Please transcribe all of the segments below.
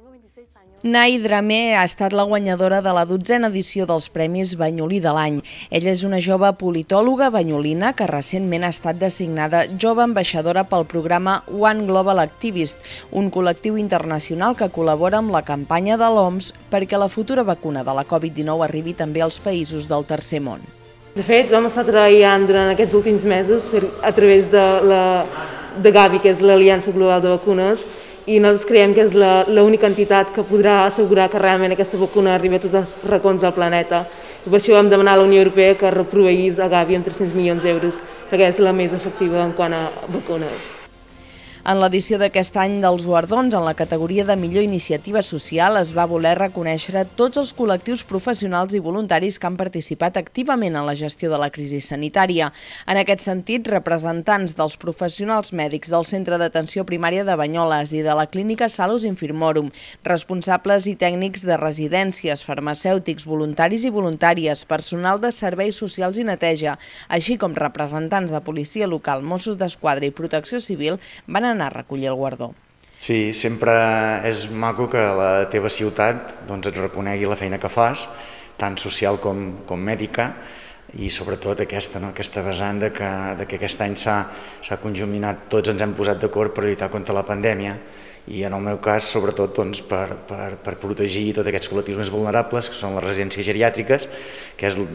Nay Dramé ha estat la guanyadora de la 12a edició dels Premis Banyolí de l'any. Ella és una jove politòloga banyolina que recentment ha estat designada jove ambaixadora pel programa One Global Activist, un col·lectiu internacional que col·labora amb la campanya de l'OMS perquè la futura vacuna de la Covid-19 arribi també als països del tercer món. De fet, vam estar treballant durant aquests últims mesos a través de Gavi, que és l'Aliança Global de Vacunes, i nosaltres creiem que és l'única entitat que podrà assegurar que realment aquesta vacuna arribi a tots els racons del planeta. I per això vam demanar a la Unió Europea que reproveís a Gavi amb 300 milions d'euros, perquè és la més efectiva en quant a vacunes. En l'edició d'aquest any dels guardons, en la categoria de millor iniciativa social, es va voler reconèixer tots els col·lectius professionals i voluntaris que han participat activament en la gestió de la crisi sanitària. En aquest sentit, representants dels professionals mèdics del Centre d'Atenció Primària de Banyoles i de la Clínica Salus Infirmorum, responsables i tècnics de residències, farmacèutics, voluntaris i voluntàries, personal de serveis socials i neteja, així com representants de policia local, Mossos d'Esquadra i Protecció Civil, van anar a recollir el guardó. Sí, sempre és maco que la teva ciutat et reconegui la feina que fas, tant social com mèdica, i sobretot aquesta vessant que aquest any s'ha conjuminat, tots ens hem posat d'acord per lluitar contra la pandèmia, i en el meu cas, sobretot, per protegir tots aquests col·lectius més vulnerables, que són les residències geriàtriques, que és el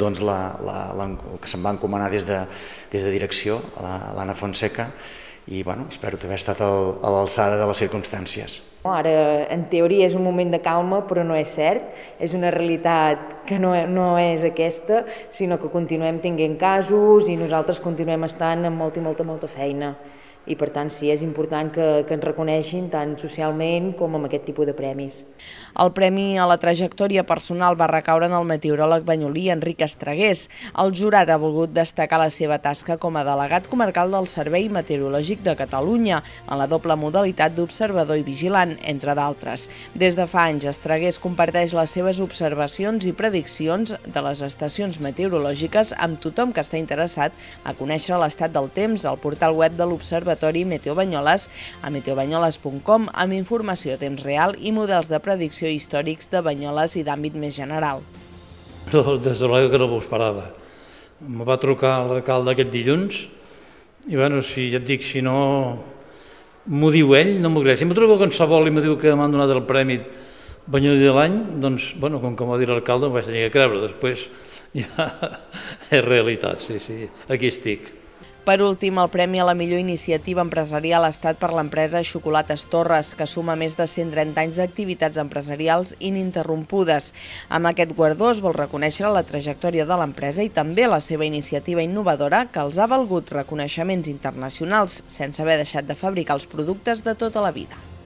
que se'm va encomanar des de direcció, l'Anna Fonseca, i espero haver estat a l'alçada de les circumstàncies. Ara, en teoria, és un moment de calma, però no és cert. És una realitat que no és aquesta, sinó que continuem tenint casos i nosaltres continuem estant amb molta feina. I, per tant, sí, és important que ens reconeixin tant socialment com amb aquest tipus de premis. El premi a la trajectòria personal va recaure en el meteoròleg banyolí Enric Estragués. El jurat ha volgut destacar la seva tasca com a delegat comarcal del Servei Meteorològic de Catalunya, en la doble modalitat d'observador i vigilant, entre d'altres. Des de fa anys, Estragués comparteix les seves observacions i prediccions de les estacions meteorològiques amb tothom que està interessat a conèixer l'estat del temps al portal web de l'Observatori Meteo Banyoles a meteobanyoles.com amb informació a temps real i models de predicció històrics de Banyoles i d'àmbit més general. Des de l'hora que no m'ho esperava. Em va trucar l'alcalde aquest dilluns i ja et dic, si no m'ho diu ell, no m'ho crec. Si m'ho truca qualsevol i m'ho diu que m'han donat el premi Banyolí de l'any, doncs, com que m'ho ha dit l'alcalde, m'ho vaig tenir que creure. Després ja és realitat, sí, aquí estic. Per últim, el premi a la millor iniciativa empresarial ha estat per l'empresa Xocolates Torres, que suma més de 130 anys d'activitats empresarials ininterrompudes. Amb aquest guardó es vol reconèixer la trajectòria de l'empresa i també la seva iniciativa innovadora que els ha valgut reconeixements internacionals sense haver deixat de fabricar els productes de tota la vida.